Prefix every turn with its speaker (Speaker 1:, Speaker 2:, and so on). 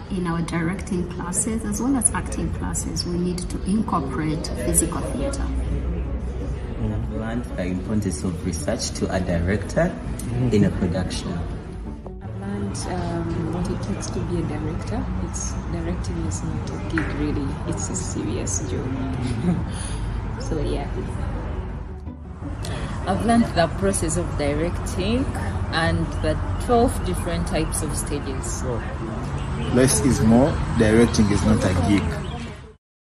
Speaker 1: in our directing classes as well as acting classes, we need to incorporate physical theater.
Speaker 2: I've learned the importance of research to a director in a production.
Speaker 3: I've learned what it takes to be a director. Directing is not a gig really, it's a serious job. So yeah.
Speaker 4: I've learned the process of directing and the 12 different types of stages.
Speaker 5: Less is more, directing is not a gig.